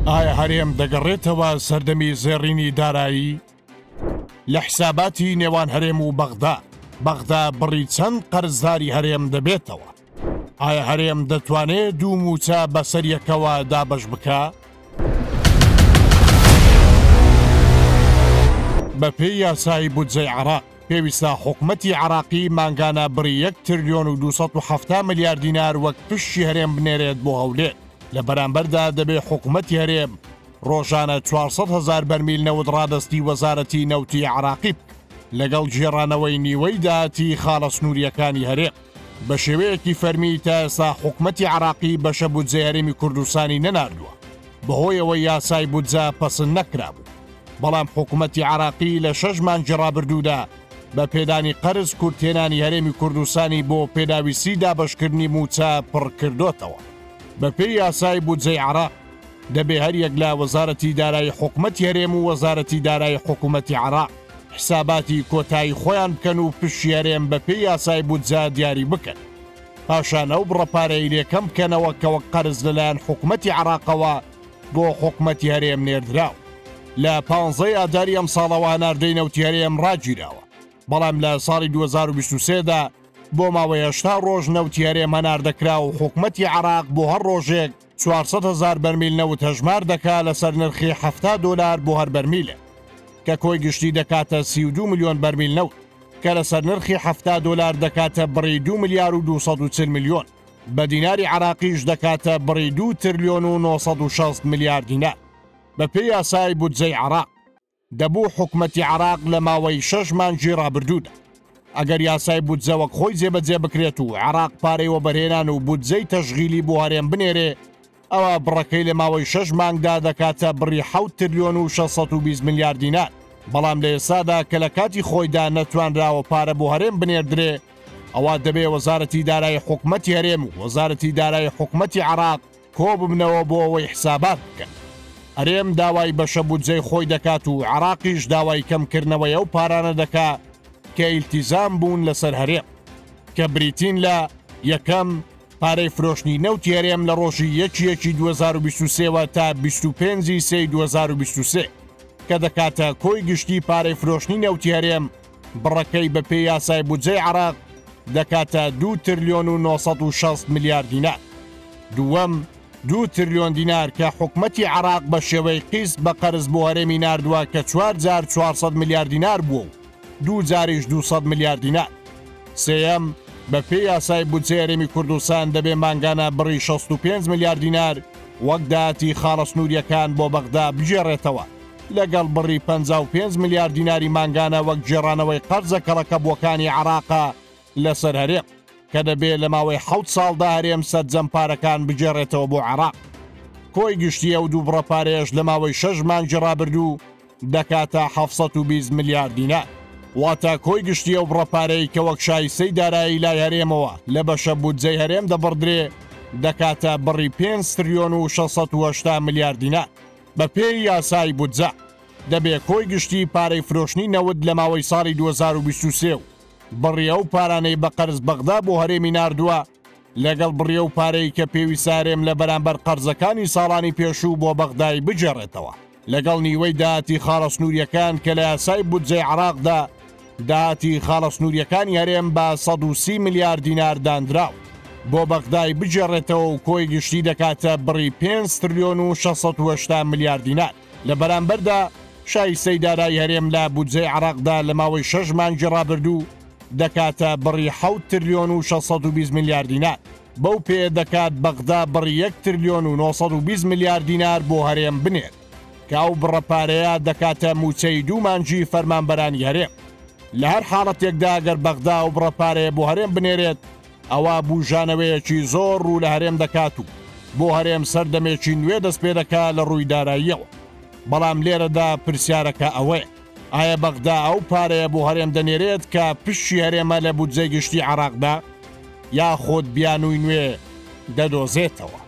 ئایا هەرێم دەگەڕێتەوە سەردەمی زێڕینی دارایی؟ لە حساباتی نێوان هەرێم و بەغدا بڕی چەند قەرزداری هەرێم دەبێتەوە؟ ئایا هەرێم دەتوانێت دوو موچە بەسەریەکەوە دابەش بکە؟ بە پێی یاسای بودجەی عێراق پێویستە حکوومەتی عێراقی مانگانە بڕی 1 تریلیۆن و 270 ملیار دینار وەک پشتی هەرێم بنێرێت بۆ هەولێر. لە بەرامبەردا دەبێت حکوومەتی هەرێم ڕۆژانە 400,000 بەرمیل نەوت ڕادستی وەزارەتی نەوتی عێراقی لەگەڵ جێڕانەوەی نیوەی داهاتی خاڵە سنووریەکانی هەرێم. بە شێوەیەکی فەرمی تا ئێستا حکوومەتی عێراقی بەشە بودجەی هەرێمی کوردستانی نەناردووە بەهۆیەوەی یاسای بودجە پەسەند نەکرابوو. بەڵام حکوومەتی عێراقی لە 6 مانگی ڕابردوودا بە پێدانی قەرز کورتێنانی هەرێمی کوردستانی بۆ پێداویستی دابەشکردنی موچە پڕکردوتەوە. بە پێی یاسای بودجەی عێراق دەبێ هەریەک لە وەزارەتی دارایی حکوومەتی هەرێم و وەزارەتی دارایی حکوومەتی عێراق حساباتی کۆتایی خۆیان بکەن و پشتی هەرێم بە پێی یاسای بودجە دیاری بکەن. پاشان ئەو بڕەپارەی لێکەم بکەنەوە کەوە قەرز لەلایەن حکوومەتی عێراقەوە بۆ حکوومەتی هەرێم نێردراوە. لە 15 ئاداری ئەم ساڵەوە هەناردەی نەوتی هەرێم ڕاگیراوە. بەڵام لە ساڵی 2023دا بۆ ماوەی 80 ڕۆژ نەوتی هەرێم هەناردەکرا و حکوومەتی عێراق بۆ هەر ڕۆژێک 400,000 بەرمیل نەوت هەژمار دەکا لەسەر نرخی $70 بۆ هەر بەرمیلە کە کۆی گشتی دەکاتە 32 ملیۆن بەرمیل نەوت کە لەسەر نرخی $70 دەکاتە بڕی 2 ملیار و 240 ملیۆن. بە دیناری عێراقیش دەکاتە بڕی 2 تریلیۆن و 960 ملیار دینار. بە پێی یاسای بودجەی عێراق دەبوو حکوومەتی عێراق لە ماوەی 6 مانگی ڕابردوودا ئەگەر یاسای بودجە وەک خۆی جێبەجێ بکرێت و عێراق پارەی وەبەرهێنان و بودجەی تەشغیلی بۆ هەرێم بنێرێ ئەوە بڕەکەی لە ماوەی 6 مانگدا دەکاتە بڕی 7 تریلیۆن و 620 ملیار دینار. بەڵام لە ئێستادا کە لە کاتی خۆیدا نەتوانراوە پارە بۆ هەرێم بنێردرێ ئەوە دەبێ وەزارەتی دارایی حکوومەتی هەرێم و وەزارەتی دارایی حکوومەتی عێراق کۆ ببنەوە بۆ ئەوەی حسابات بکەن. هەرێم داوای بەشە بودجەی خۆی دەکات و عێراقیش داوای کەمکردنەوەی ئەو پارانە دەکا کە ئیلتیزام بوون لەسەر هەرێم کە بریتین لە یەکەم پارەی فرۆشتنی نەوتی هەرێم لە ڕۆژی 1 2023 تا 25 سەی 2023 کە دەکاتە کۆی گشتی پارەی فرۆشتنی نەوتی هەرێم بڕەکەی بە پێی یاسای بودجەی عێراق دەکاتە 2 تریلیۆن و 960 ملیار دینار. دووەم 2 تریلیۆن دینار کە حکوومەتی عێراق بە شێوەی قیست بە قەرز بۆ هەرێمی ناردووە کە 4,400 ملیار دینار بووە و 2 جاریش 200 ملیار دینار. سێەم بە پێی یاسای بودجەی هەرێمی کوردستان دەبێ مانگانە بڕی 65 ملیار دینار وەک داهاتی خاڵە سنووریەکان بۆ بەغدا بژێڕێتەوە لەگەڵ بڕی 55 ملیار دیناری مانگانە وەک جێڕانەوەی قەرزە کەڵەکەبووەکانی عێراقا لەسەر هەرێم کە دەبێت لە ماوەی 7 ساڵدا هەرێم سەرجەم پارەکان بجێڕێتەوە بۆ عێراق. کۆی گشتی ئەو دوو بڕەپارەیەش لە ماوەی 6 مانگی ڕابردوو دەکاتە 720 ملیار دینار. واتە کۆی گشتی ئەو بڕەپارەی کە وەک شایستەی دارایی لای هەرێمەوە لە بەشە بودجەی هەرێم دەبڕدرێ دەکاتە بڕی 5 تریلیۆن و 680 ملیار دینار. بە پێی یاسای بودجە دەبێت کۆی گشتی پارەی فرۆشتنی نەوت لە ماوەی ساڵی 2023 بڕی ئەو پارانەی بە قەرز بەغدا بۆ هەرێمی ناردووە لەگەڵ بڕی ئەو پارەی کە پێویستە هەرێم لە بەرامبەر قەرزەکانی ساڵانی پێشوو بۆ بەغدای بجێڕێتەوە لەگەڵ نیوەی داهاتی خاڵە سنووریەکان کە لە یاسای بودجەی عێراقدا داهاتی خاڵە سنووریەکانی هەرێم بە 130 ملیار دینار دانراو بۆ بەغدای بجێڕێتەوە و کۆی گشتی دەکاتە بڕی 5 تریلیۆن و 680 ملیار دینار. لە بەرامبەردا شایستەی دارایی هەرێم لە بودجەی عێراقدا لە ماوەی 6 مانگی ڕابردوو دەکاتە بڕی 7 تریلیۆن و 620 ملیار دینار. بەو پێ دەکات بەغدا بڕی 1 تریلیۆن و 920 ملیار دینار بۆ هەرێم بنێت کە ئەو بڕەپارەیە دەکاتە موچەی 2 مانگی فەرمانبەرانی هەرێم. لە هەر حاڵەتێکدا گەر بەغدا و بڕەپارەیە بۆ هەرێم بنێرێت ئەوە بوژانەوەیەکی زۆر ڕوو لە هەرێم دەکات و بۆ هەرێم سەردەمێکی نوێ دەست پێ دەکات لە ڕووی داراییەوە. بەڵام لێرەدا پرسیارەکە ئەوەیە ئایا بەغدا ئەو پارەیە بۆ هەرێم دەنێرێت کە پشتی هەرێمە لە بودجەی گشتی عێراقدا یاخۆت بیانووی نوێ دەدۆزێتەوە.